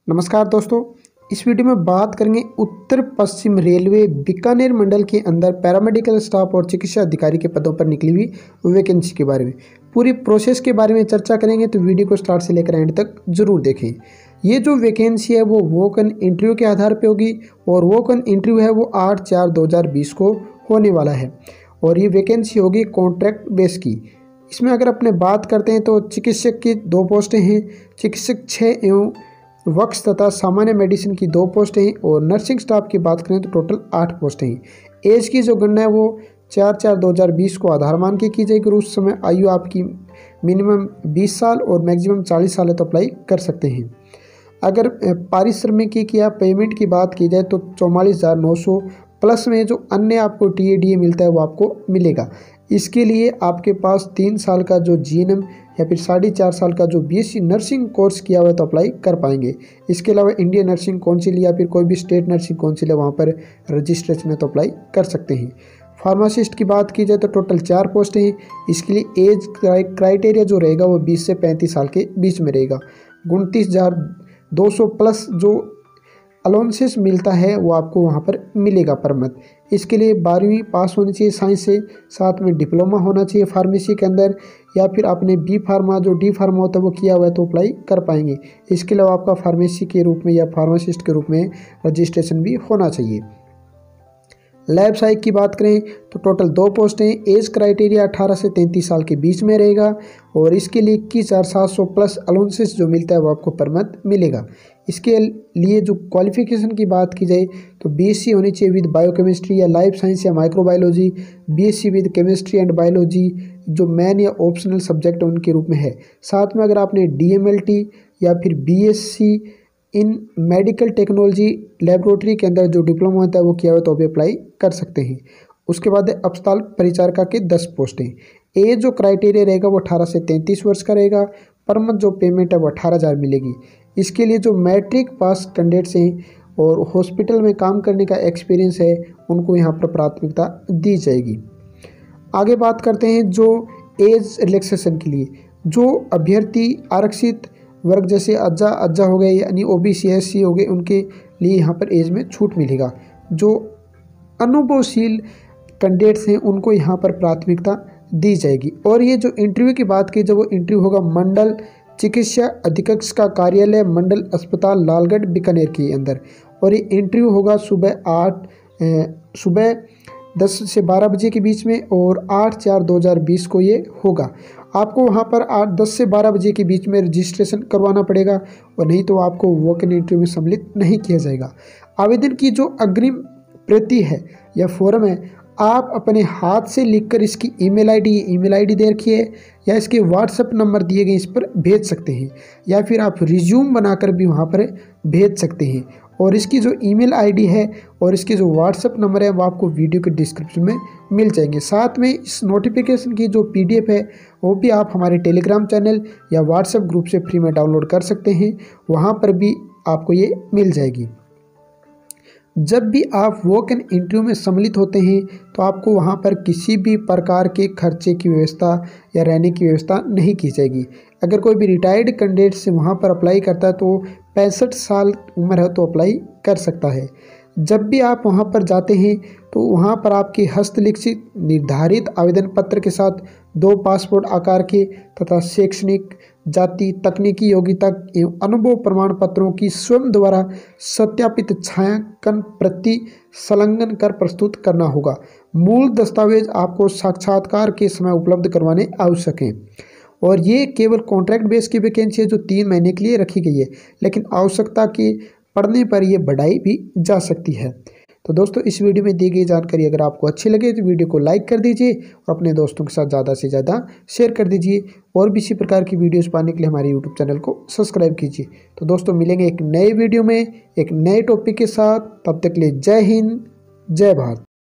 नमस्कार दोस्तों, इस वीडियो में बात करेंगे उत्तर पश्चिम रेलवे बीकानेर मंडल के अंदर पैरामेडिकल स्टाफ और चिकित्सा अधिकारी के पदों पर निकली हुई वैकेंसी के बारे में। पूरी प्रोसेस के बारे में चर्चा करेंगे, तो वीडियो को स्टार्ट से लेकर एंड तक जरूर देखें। ये जो वैकेंसी है वो वॉक-इन इंटरव्यू के आधार पर होगी और वॉक-इन इंटरव्यू है वो 8/4/2020 को होने वाला है और ये वैकेंसी होगी कॉन्ट्रैक्ट बेस की। इसमें अगर अपने बात करते हैं तो चिकित्सक की 2 पोस्टें हैं, चिकित्सक 6 एवं वक्स तथा सामान्य मेडिसिन की 2 पोस्टें हैं और नर्सिंग स्टाफ की बात करें तो टोटल 8 पोस्टें हैं। एज की जो गणना है वो 4/4/2020 को आधार मान के की जाएगी और उस समय आयु आपकी मिनिमम 20 साल और मैक्सिमम 40 साल है तो अप्लाई कर सकते हैं। अगर पारिश्रमिकी की या पेमेंट की बात की जाए तो 44,900 प्लस में जो अन्य आपको TADA मिलता है वो आपको मिलेगा। इसके लिए आपके पास 3 साल का जो GNM या फिर 4.5 साल का जो BSc नर्सिंग कोर्स किया हुआ है तो अप्लाई कर पाएंगे। इसके अलावा इंडियन नर्सिंग काउंसिल या फिर कोई भी स्टेट नर्सिंग काउंसिल है वहाँ पर रजिस्ट्रेशन है तो अप्लाई कर सकते हैं। फार्मासिस्ट की बात की जाए तो टोटल 4 पोस्टें हैं। इसके लिए एज क्राइटेरिया जो रहेगा वो 20 से 35 साल के बीच में रहेगा। 29,200 प्लस जो अलाउंसेस मिलता है वो आपको वहाँ पर मिलेगा पर मंथ। इसके लिए 12वीं पास होनी चाहिए साइंस से, साथ में डिप्लोमा होना चाहिए फार्मेसी के अंदर, या फिर आपने B फार्मा जो D फार्मा होता है वो किया हुआ है तो अप्लाई कर पाएंगे। इसके अलावा आपका फार्मेसी के रूप में या फार्मासिस्ट के रूप में रजिस्ट्रेशन भी होना चाहिए। लैब सहायक की बात करें तो टोटल 2 पोस्टें, एज क्राइटेरिया 18 से 33 साल के बीच में रहेगा और इसके लिए 21,700 प्लस अलाउंसेस जो मिलता है वो आपको पर मंथ मिलेगा। इसके लिए जो क्वालिफिकेशन की बात की जाए तो BSc होनी चाहिए विद बायोकेमिस्ट्री या लाइफ साइंस या microbiology, BSc with chemistry and biology जो मेन या ऑप्शनल सब्जेक्ट उनके रूप में है। साथ में अगर आपने DMLT या फिर BSc in medical technology laboratory के अंदर जो डिप्लोमा होता है वो किया हुआ तो भी अप्लाई कर सकते हैं। उसके बाद अस्पताल परिचारिका के 10 पोस्टें। एज जो क्राइटेरिया रहेगा वो 18 से 33 वर्ष का रहेगा। पर मंथ जो पेमेंट है वो 18,000 मिलेगी। इसके लिए जो मैट्रिक पास कैंडिडेट्स हैं और हॉस्पिटल में काम करने का एक्सपीरियंस है उनको यहाँ पर प्राथमिकता दी जाएगी। आगे बात करते हैं जो एज रिलैक्सेशन के लिए जो अभ्यर्थी आरक्षित वर्ग जैसे अज्जा हो गए यानी OBC SC हो गए उनके लिए यहाँ पर एज में छूट मिलेगा। जो अनुभवशील कैंडिडेट्स हैं उनको यहाँ पर प्राथमिकता दी जाएगी। और ये जो इंटरव्यू की बात की जब वो इंटरव्यू होगा मंडल चिकित्सा अधीक्षक का कार्यालय मंडल अस्पताल लालगढ़ बीकानेर के अंदर और ये इंटरव्यू होगा सुबह 10 से 12 बजे के बीच में और 8/4/2020 को ये होगा। आपको वहाँ पर 10 से 12 बजे के बीच में रजिस्ट्रेशन करवाना पड़ेगा और नहीं तो आपको वॉक-इन इंटरव्यू में सम्मिलित नहीं किया जाएगा। आवेदन की जो अग्रिम प्रति है या फॉर्म है आप अपने हाथ से लिखकर इसकी ईमेल आईडी दे रखी है या इसके WhatsApp नंबर दिए गए इस पर भेज सकते हैं या फिर आप रिज्यूम बनाकर भी वहाँ पर भेज सकते हैं। और इसकी जो ईमेल आईडी है और इसके जो WhatsApp नंबर है वो आपको वीडियो के डिस्क्रिप्शन में मिल जाएंगे। साथ में इस नोटिफिकेशन की जो PDF है वो भी आप हमारे टेलीग्राम चैनल या WhatsApp ग्रुप से फ्री में डाउनलोड कर सकते हैं, वहाँ पर भी आपको ये मिल जाएगी। जब भी आप वॉक-इन इंटरव्यू में सम्मिलित होते हैं तो आपको वहाँ पर किसी भी प्रकार के खर्चे की व्यवस्था या रहने की व्यवस्था नहीं की जाएगी। अगर कोई भी रिटायर्ड कैंडिडेट से वहाँ पर अप्लाई करता है तो 65 साल उम्र है तो अप्लाई कर सकता है। जब भी आप वहाँ पर जाते हैं तो वहाँ पर आपके हस्तलिखित निर्धारित आवेदन पत्र के साथ 2 पासपोर्ट आकार के तथा शैक्षणिक जाति तकनीकी योग्यता एवं अनुभव प्रमाण पत्रों की स्वयं द्वारा सत्यापित छायांकन प्रति संलग्न कर प्रस्तुत करना होगा। मूल दस्तावेज आपको साक्षात्कार के समय उपलब्ध करवाने आवश्यक हैं और ये केवल कॉन्ट्रैक्ट बेस की वैकेंसी है जो 3 महीने के लिए रखी गई है, लेकिन आवश्यकता के पढ़ने पर ये बढ़ाई भी जा सकती है। तो दोस्तों इस वीडियो में दी गई जानकारी अगर आपको अच्छी लगे तो वीडियो को लाइक कर दीजिए और अपने दोस्तों के साथ ज़्यादा से ज़्यादा शेयर कर दीजिए और भी इसी प्रकार की वीडियोस पाने के लिए हमारे यूट्यूब चैनल को सब्सक्राइब कीजिए। तो दोस्तों मिलेंगे एक नए वीडियो में एक नए टॉपिक के साथ, तब तक के लिए जय हिंद जय भारत।